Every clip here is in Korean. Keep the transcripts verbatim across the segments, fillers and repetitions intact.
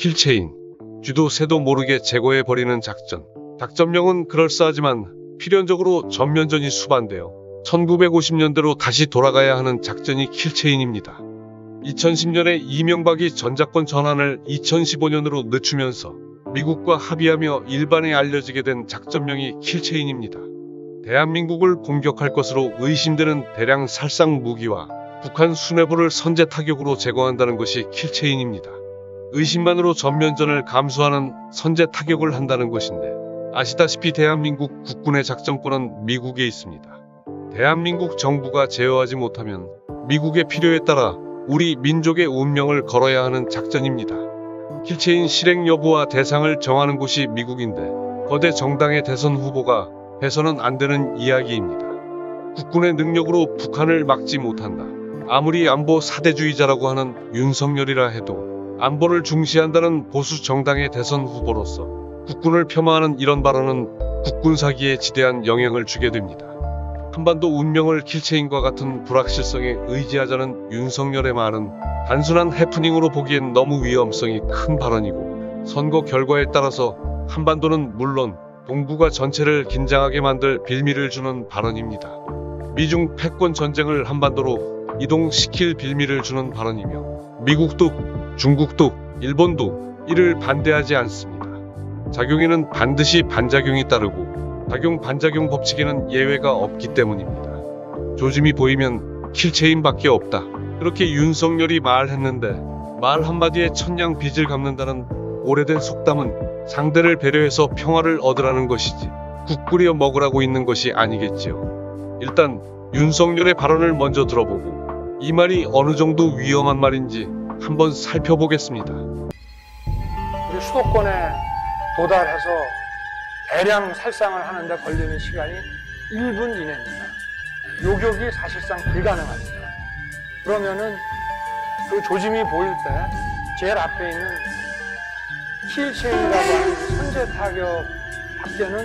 킬체인. 쥐도 새도 모르게 제거해버리는 작전. 작전명은 그럴싸하지만 필연적으로 전면전이 수반되어 천구백오십 년대로 다시 돌아가야 하는 작전이 킬체인입니다. 이천십 년에 이명박이 전작권 전환을 이천십오 년으로 늦추면서 미국과 합의하며 일반에 알려지게 된 작전명이 킬체인입니다. 대한민국을 공격할 것으로 의심되는 대량 살상 무기와 북한 수뇌부를 선제 타격으로 제거한다는 것이 킬체인입니다. 의심만으로 전면전을 감수하는 선제 타격을 한다는 것인데, 아시다시피 대한민국 국군의 작전권은 미국에 있습니다. 대한민국 정부가 제어하지 못하면 미국의 필요에 따라 우리 민족의 운명을 걸어야 하는 작전입니다. 킬체인 실행 여부와 대상을 정하는 곳이 미국인데, 거대 정당의 대선 후보가 해서는 안 되는 이야기입니다. 국군의 능력으로 북한을 막지 못한다. 아무리 안보 사대주의자라고 하는 윤석열이라 해도 안보를 중시한다는 보수 정당의 대선 후보로서 국군을 폄하하는 이런 발언은 국군 사기에 지대한 영향을 주게 됩니다. 한반도 운명을 킬체인과 같은 불확실성에 의지하자는 윤석열의 말은 단순한 해프닝으로 보기엔 너무 위험성이 큰 발언이고, 선거 결과에 따라서 한반도는 물론 동북아 전체를 긴장하게 만들 빌미를 주는 발언입니다. 미중 패권 전쟁을 한반도로 이동시킬 빌미를 주는 발언이며, 미국도 중국도 일본도 이를 반대하지 않습니다. 작용에는 반드시 반작용이 따르고 작용 반작용 법칙에는 예외가 없기 때문입니다. 조짐이 보이면 킬체인밖에 없다. 그렇게 윤석열이 말했는데, 말 한마디에 천냥 빚을 갚는다는 오래된 속담은 상대를 배려해서 평화를 얻으라는 것이지 국 끓여 먹으라고 있는 것이 아니겠지요. 일단 윤석열의 발언을 먼저 들어보고 이 말이 어느 정도 위험한 말인지 한번 살펴보겠습니다. 우리 수도권에 도달해서 대량 살상을 하는데 걸리는 시간이 일 분 이내입니다. 요격이 사실상 불가능합니다. 그러면은 그 조짐이 보일 때 제일 앞에 있는 킬체인이라고 하는 선제 타격 밖에는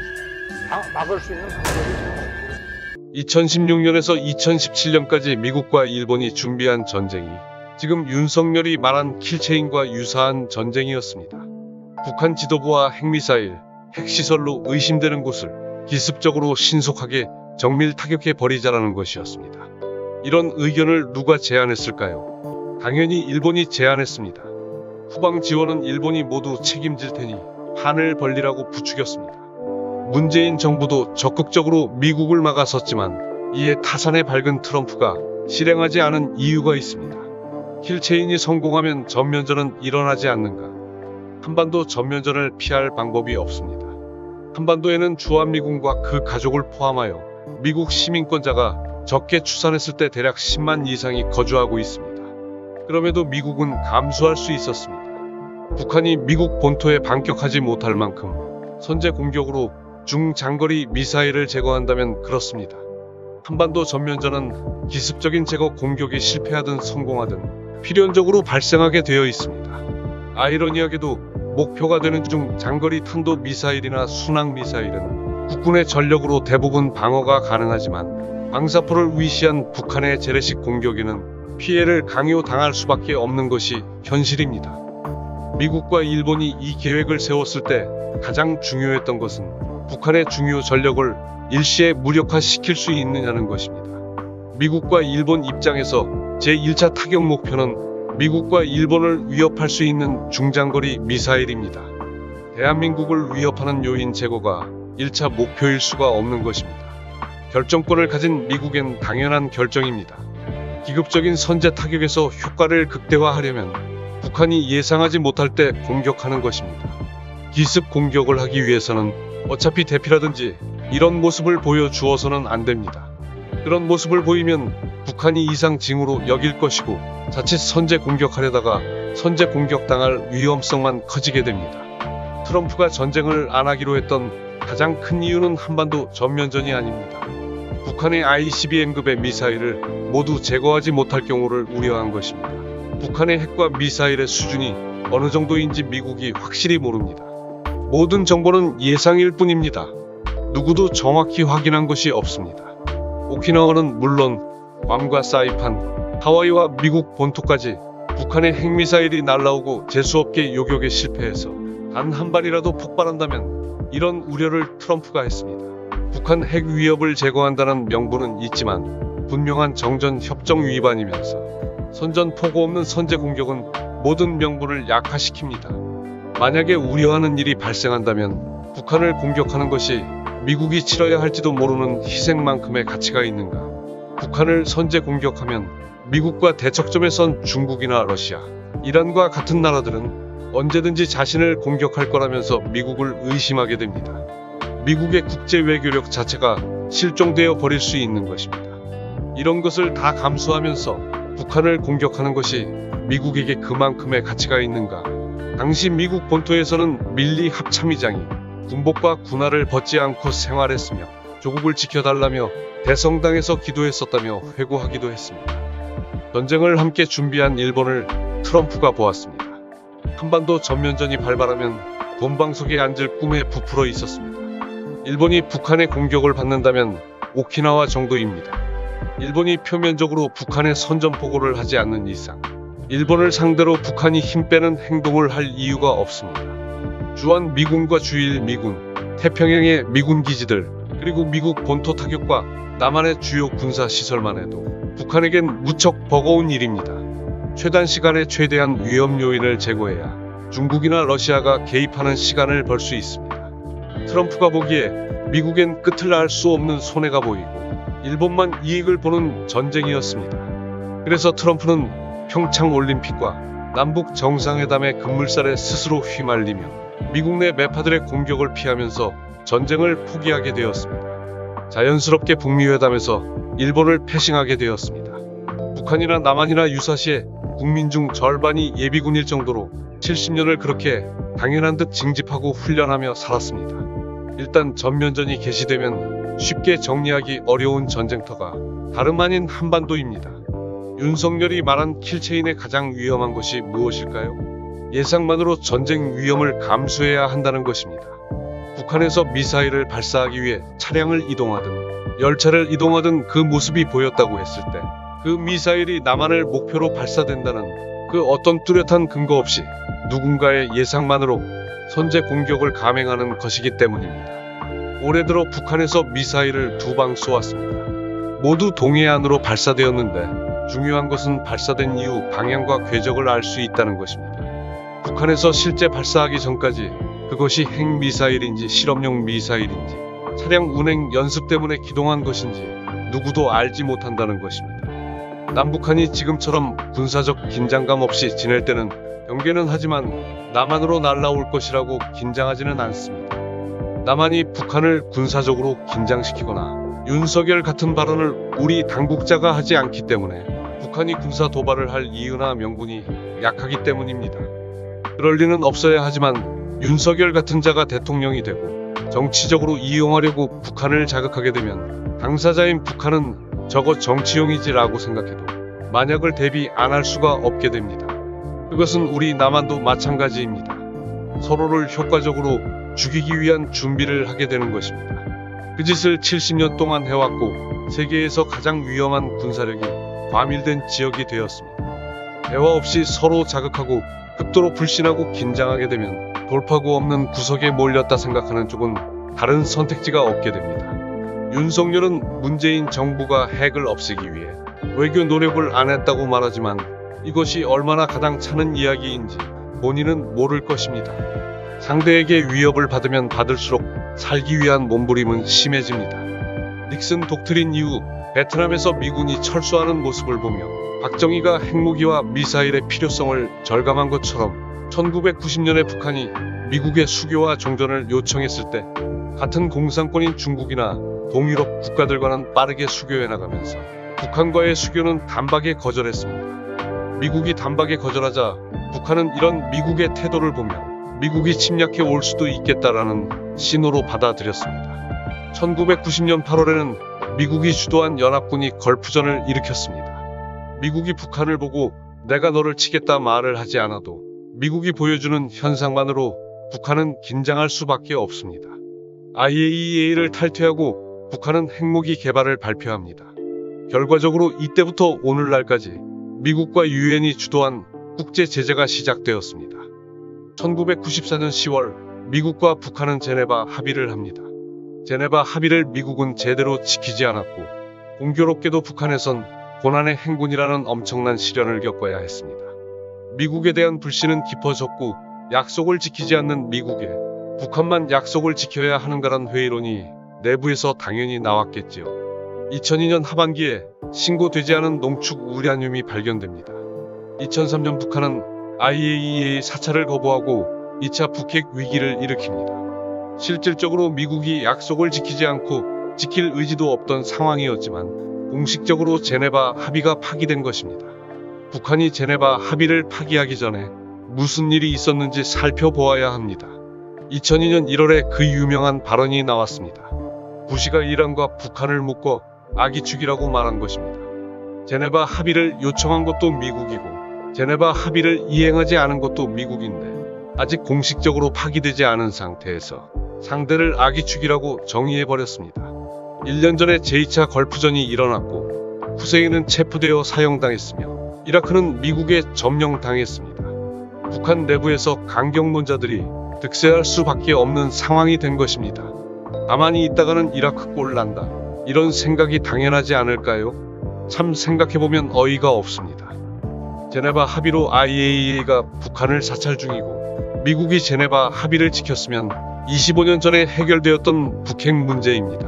막을 수 있는 방법이 없습니다. 이천십육 년에서 이천십칠 년까지 미국과 일본이 준비한 전쟁이 지금 윤석열이 말한 킬체인과 유사한 전쟁이었습니다. 북한 지도부와 핵미사일, 핵시설로 의심되는 곳을 기습적으로 신속하게 정밀 타격해 버리자라는 것이었습니다. 이런 의견을 누가 제안했을까요? 당연히 일본이 제안했습니다. 후방 지원은 일본이 모두 책임질 테니 판을 벌리라고 부추겼습니다. 문재인 정부도 적극적으로 미국을 막아섰지만 이에 타산에 밝은 트럼프가 실행하지 않은 이유가 있습니다. 킬체인이 성공하면 전면전은 일어나지 않는가? 한반도 전면전을 피할 방법이 없습니다. 한반도에는 주한미군과 그 가족을 포함하여 미국 시민권자가 적게 추산했을 때 대략 십만 이상이 거주하고 있습니다. 그럼에도 미국은 감수할 수 있었습니다. 북한이 미국 본토에 반격하지 못할 만큼 선제 공격으로 중장거리 미사일을 제거한다면 그렇습니다. 한반도 전면전은 기습적인 제거 공격이 실패하든 성공하든 필연적으로 발생하게 되어 있습니다. 아이러니하게도 목표가 되는 중장거리 탄도 미사일이나 순항 미사일은 국군의 전력으로 대부분 방어가 가능하지만 방사포를 위시한 북한의 재래식 공격에는 피해를 강요당할 수밖에 없는 것이 현실입니다. 미국과 일본이 이 계획을 세웠을 때 가장 중요했던 것은 북한의 중요 전력을 일시에 무력화시킬 수 있느냐는 것입니다. 미국과 일본 입장에서 제일 차 타격 목표는 미국과 일본을 위협할 수 있는 중장거리 미사일입니다. 대한민국을 위협하는 요인 제거가 일 차 목표일 수가 없는 것입니다. 결정권을 가진 미국엔 당연한 결정입니다. 기급적인 선제 타격에서 효과를 극대화하려면 북한이 예상하지 못할 때 공격하는 것입니다. 기습 공격을 하기 위해서는 어차피 대피라든지 이런 모습을 보여주어서는 안 됩니다. 그런 모습을 보이면 북한이 이상 징후로 여길 것이고 자칫 선제 공격하려다가 선제 공격당할 위험성만 커지게 됩니다. 트럼프가 전쟁을 안 하기로 했던 가장 큰 이유는 한반도 전면전이 아닙니다. 북한의 아이씨비엠급의 미사일을 모두 제거하지 못할 경우를 우려한 것입니다. 북한의 핵과 미사일의 수준이 어느 정도인지 미국이 확실히 모릅니다. 모든 정보는 예상일 뿐입니다. 누구도 정확히 확인한 것이 없습니다. 오키나와는 물론 괌과 사이판, 하와이와 미국 본토까지 북한의 핵미사일이 날라오고 재수없게 요격에 실패해서 단 한 발이라도 폭발한다면 이런 우려를 트럼프가 했습니다. 북한 핵 위협을 제거한다는 명분은 있지만 분명한 정전 협정 위반이면서 선전포고 없는 선제 공격은 모든 명분을 약화시킵니다. 만약에 우려하는 일이 발생한다면 북한을 공격하는 것이 미국이 치러야 할지도 모르는 희생만큼의 가치가 있는가? 북한을 선제 공격하면 미국과 대척점에 선 중국이나 러시아, 이란과 같은 나라들은 언제든지 자신을 공격할 거라면서 미국을 의심하게 됩니다. 미국의 국제 외교력 자체가 실종되어 버릴 수 있는 것입니다. 이런 것을 다 감수하면서 북한을 공격하는 것이 미국에게 그만큼의 가치가 있는가? 당시 미국 본토에서는 밀리 합참의장이 군복과 군화를 벗지 않고 생활했으며 조국을 지켜달라며 대성당에서 기도했었다며 회고하기도 했습니다. 전쟁을 함께 준비한 일본을 트럼프가 보았습니다. 한반도 전면전이 발발하면 본방석에 앉을 꿈에 부풀어 있었습니다. 일본이 북한의 공격을 받는다면 오키나와 정도입니다. 일본이 표면적으로 북한의 선전포고를 하지 않는 이상 일본을 상대로 북한이 힘 빼는 행동을 할 이유가 없습니다. 주한 미군과 주일 미군, 태평양의 미군 기지들, 그리고 미국 본토 타격과 남한의 주요 군사 시설만 해도 북한에겐 무척 버거운 일입니다. 최단 시간에 최대한 위험 요인을 제거해야 중국이나 러시아가 개입하는 시간을 벌 수 있습니다. 트럼프가 보기에 미국엔 끝을 알 수 없는 손해가 보이고 일본만 이익을 보는 전쟁이었습니다. 그래서 트럼프는 평창 올림픽과 남북 정상회담의 급물살에 스스로 휘말리며 미국 내 매파들의 공격을 피하면서 전쟁을 포기하게 되었습니다. 자연스럽게 북미회담에서 일본을 패싱하게 되었습니다. 북한이나 남한이나 유사시에 국민 중 절반이 예비군일 정도로 칠십 년을 그렇게 당연한 듯 징집하고 훈련하며 살았습니다. 일단 전면전이 개시되면 쉽게 정리하기 어려운 전쟁터가 다름 아닌 한반도입니다. 윤석열이 말한 킬체인의 가장 위험한 것이 무엇일까요? 예상만으로 전쟁 위험을 감수해야 한다는 것입니다. 북한에서 미사일을 발사하기 위해 차량을 이동하든 열차를 이동하든 그 모습이 보였다고 했을 때 그 미사일이 남한을 목표로 발사된다는 그 어떤 뚜렷한 근거 없이 누군가의 예상만으로 선제 공격을 감행하는 것이기 때문입니다. 올해 들어 북한에서 미사일을 두 방 쏘았습니다. 모두 동해안으로 발사되었는데 중요한 것은 발사된 이후 방향과 궤적을 알 수 있다는 것입니다. 북한에서 실제 발사하기 전까지 그것이 핵미사일인지 실험용 미사일인지 차량 운행 연습 때문에 기동한 것인지 누구도 알지 못한다는 것입니다. 남북한이 지금처럼 군사적 긴장감 없이 지낼 때는 경계는 하지만 남한으로 날라올 것이라고 긴장하지는 않습니다. 남한이 북한을 군사적으로 긴장시키거나 윤석열 같은 발언을 우리 당국자가 하지 않기 때문에 북한이 군사 도발을 할 이유나 명분이 약하기 때문입니다. 그럴 리는 없어야 하지만 윤석열 같은 자가 대통령이 되고 정치적으로 이용하려고 북한을 자극하게 되면 당사자인 북한은 저거 정치용이지라고 생각해도 만약을 대비 안 할 수가 없게 됩니다. 그것은 우리 남한도 마찬가지입니다. 서로를 효과적으로 죽이기 위한 준비를 하게 되는 것입니다. 그 짓을 칠십 년 동안 해왔고 세계에서 가장 위험한 군사력이 과밀된 지역이 되었습니다. 대화 없이 서로 자극하고 극도로 불신하고 긴장하게 되면 돌파구 없는 구석에 몰렸다 생각하는 쪽은 다른 선택지가 없게 됩니다. 윤석열은 문재인 정부가 핵을 없애기 위해 외교 노력을 안 했다고 말하지만 이것이 얼마나 가당차는 이야기인지 본인은 모를 것입니다. 상대에게 위협을 받으면 받을수록 살기 위한 몸부림은 심해집니다. 닉슨 독트린 이후 베트남에서 미군이 철수하는 모습을 보며 박정희가 핵무기와 미사일의 필요성을 절감한 것처럼 천구백구십 년에 북한이 미국의 수교와 종전을 요청했을 때 같은 공산권인 중국이나 동유럽 국가들과는 빠르게 수교해 나가면서 북한과의 수교는 단박에 거절했습니다. 미국이 단박에 거절하자 북한은 이런 미국의 태도를 보며 미국이 침략해 올 수도 있겠다라는 신호로 받아들였습니다. 천구백구십 년 팔월에는 미국이 주도한 연합군이 걸프전을 일으켰습니다. 미국이 북한을 보고 내가 너를 치겠다 말을 하지 않아도 미국이 보여주는 현상만으로 북한은 긴장할 수밖에 없습니다. 아이에이이에이를 탈퇴하고 북한은 핵무기 개발을 발표합니다. 결과적으로 이때부터 오늘날까지 미국과 유엔이 주도한 국제 제재가 시작되었습니다. 천구백구십사 년 시월 미국과 북한은 제네바 합의를 합니다. 제네바 합의를 미국은 제대로 지키지 않았고 공교롭게도 북한에선 고난의 행군이라는 엄청난 시련을 겪어야 했습니다. 미국에 대한 불신은 깊어졌고 약속을 지키지 않는 미국에 북한만 약속을 지켜야 하는가란 회의론이 내부에서 당연히 나왔겠지요. 이천이 년 하반기에 신고되지 않은 농축 우라늄이 발견됩니다. 이천삼 년 북한은 아이에이이에이 사찰을 거부하고 이 차 북핵 위기를 일으킵니다. 실질적으로 미국이 약속을 지키지 않고 지킬 의지도 없던 상황이었지만 공식적으로 제네바 합의가 파기된 것입니다. 북한이 제네바 합의를 파기하기 전에 무슨 일이 있었는지 살펴보아야 합니다. 이천이 년 일월에 그 유명한 발언이 나왔습니다. 부시가 이란과 북한을 묶어 아기축이라고 말한 것입니다. 제네바 합의를 요청한 것도 미국이고 제네바 합의를 이행하지 않은 것도 미국인데 아직 공식적으로 파기되지 않은 상태에서 상대를 아기축이라고 정의해버렸습니다. 일 년 전에 제이 차 걸프전이 일어났고 후세인은 체포되어 사형당했으며 이라크는 미국에 점령당했습니다. 북한 내부에서 강경론자들이 득세할 수밖에 없는 상황이 된 것입니다. 가만히 있다가는 이라크 꼴 난다. 이런 생각이 당연하지 않을까요? 참 생각해보면 어이가 없습니다. 제네바 합의로 아이에이이에이가 북한을 사찰 중이고 미국이 제네바 합의를 지켰으면 이십오 년 전에 해결되었던 북핵 문제입니다.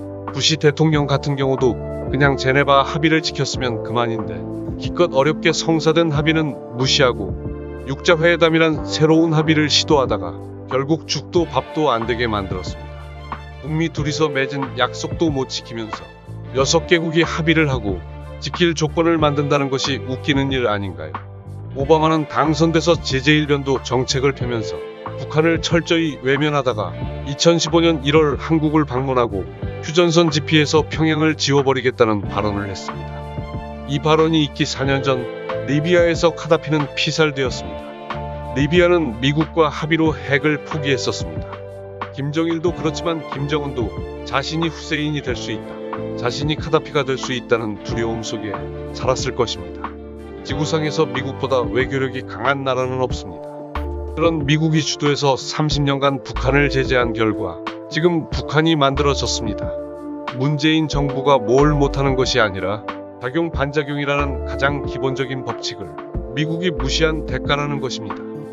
부시 대통령 같은 경우도 그냥 제네바 합의를 지켰으면 그만인데 기껏 어렵게 성사된 합의는 무시하고 육자회담이란 새로운 합의를 시도하다가 결국 죽도 밥도 안 되게 만들었습니다. 북미 둘이서 맺은 약속도 못 지키면서 여섯 개국이 합의를 하고 지킬 조건을 만든다는 것이 웃기는 일 아닌가요? 오바마는 당선돼서 제재일변도 정책을 펴면서 북한을 철저히 외면하다가 이천십오 년 일월 한국을 방문하고 휴전선 지피에서 평양을 지워버리겠다는 발언을 했습니다. 이 발언이 있기 사 년 전 리비아에서 카다피는 피살되었습니다. 리비아는 미국과 합의로 핵을 포기했었습니다. 김정일도 그렇지만 김정은도 자신이 후세인이 될 수 있다, 자신이 카다피가 될 수 있다는 두려움 속에 살았을 것입니다. 지구상에서 미국보다 외교력이 강한 나라는 없습니다. 그런 미국이 주도해서 삼십 년간 북한을 제재한 결과 지금 북한이 만들어졌습니다. 문재인 정부가 뭘 못하는 것이 아니라 작용 반작용이라는 가장 기본적인 법칙을 미국이 무시한 대가라는 것입니다.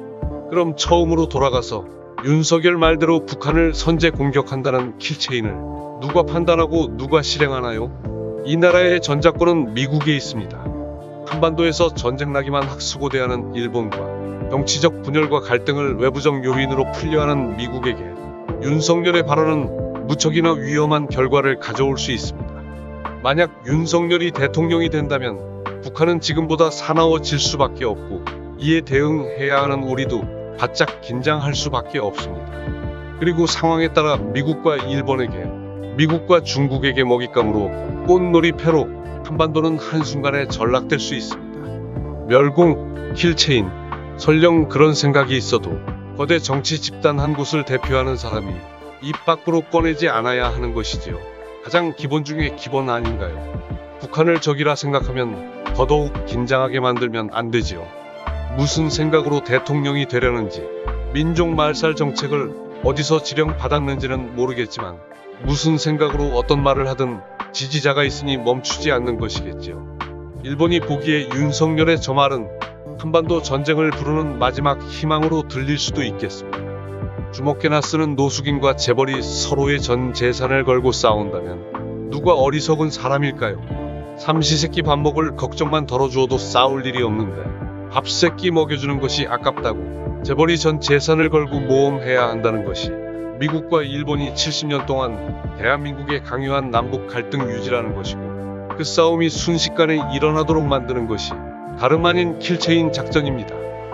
그럼 처음으로 돌아가서 윤석열 말대로 북한을 선제 공격한다는 킬체인을 누가 판단하고 누가 실행하나요? 이 나라의 전작권은 미국에 있습니다. 한반도에서 전쟁 나기만 학수고대하는 일본과 정치적 분열과 갈등을 외부적 요인으로 풀려하는 미국에게 윤석열의 발언은 무척이나 위험한 결과를 가져올 수 있습니다. 만약 윤석열이 대통령이 된다면 북한은 지금보다 사나워질 수밖에 없고 이에 대응해야 하는 우리도 바짝 긴장할 수밖에 없습니다. 그리고 상황에 따라 미국과 일본에게, 미국과 중국에게 먹잇감으로 꽃놀이 패로 한반도는 한순간에 전락될 수 있습니다. 멸공, 킬체인, 설령 그런 생각이 있어도 거대 정치 집단 한 곳을 대표하는 사람이 입 밖으로 꺼내지 않아야 하는 것이지요. 가장 기본 중에 기본 아닌가요? 북한을 적이라 생각하면 더더욱 긴장하게 만들면 안 되지요. 무슨 생각으로 대통령이 되려는지, 민족 말살 정책을 어디서 지령받았는지는 모르겠지만 무슨 생각으로 어떤 말을 하든 지지자가 있으니 멈추지 않는 것이겠지요. 일본이 보기에 윤석열의 저 말은 한반도 전쟁을 부르는 마지막 희망으로 들릴 수도 있겠습니다. 주먹개나 쓰는 노숙인과 재벌이 서로의 전 재산을 걸고 싸운다면 누가 어리석은 사람일까요? 삼시세끼 밥 먹을 걱정만 덜어주어도 싸울 일이 없는데 밥세끼 먹여주는 것이 아깝다고 재벌이 전 재산을 걸고 모험해야 한다는 것이 미국과 일본이 칠십 년 동안 대한민국에 강요한 남북 갈등 유지라는 것이고 그 싸움이 순식간에 일어나도록 만드는 것이 다름 아닌 킬체인 작전입니다.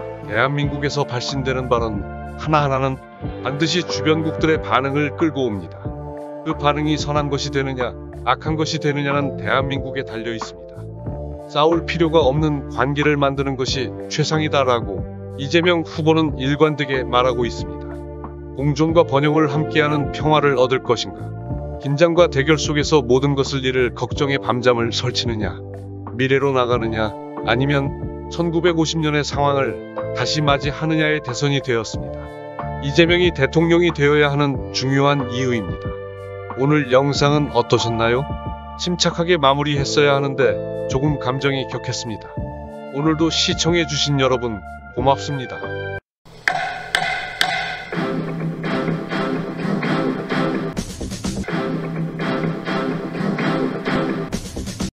대한민국에서 발신되는 발언 하나하나는 반드시 주변국들의 반응을 끌고 옵니다. 그 반응이 선한 것이 되느냐 악한 것이 되느냐는 대한민국에 달려 있습니다. 싸울 필요가 없는 관계를 만드는 것이 최상이다라고 이재명 후보는 일관되게 말하고 있습니다. 공존과 번영을 함께하는 평화를 얻을 것인가? 긴장과 대결 속에서 모든 것을 잃을 걱정의 밤잠을 설치느냐? 미래로 나가느냐? 아니면 천구백오십 년의 상황을 다시 맞이하느냐의 대선이 되었습니다. 이재명이 대통령이 되어야 하는 중요한 이유입니다. 오늘 영상은 어떠셨나요? 침착하게 마무리했어야 하는데 조금 감정이 격했습니다. 오늘도 시청해주신 여러분 고맙습니다.